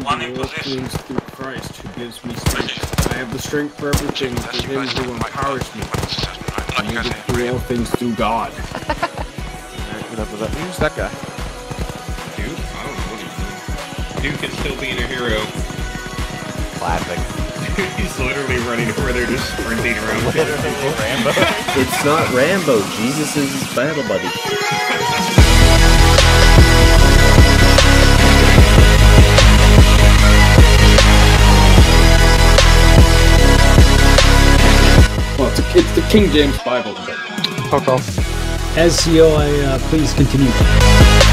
do all things through Christ who gives me strength. I have the strength for everything through him who empowers me. I need to do all things through God. Who's that guy? Dude? I don't know what he's doing. Dude can still be in a hero. Classic. He's literally running over there just sprinting around. Literally Rambo. It's not Rambo. Jesus is his battle buddy. Well, it's the King James Bible. Okay. As CEO, please continue.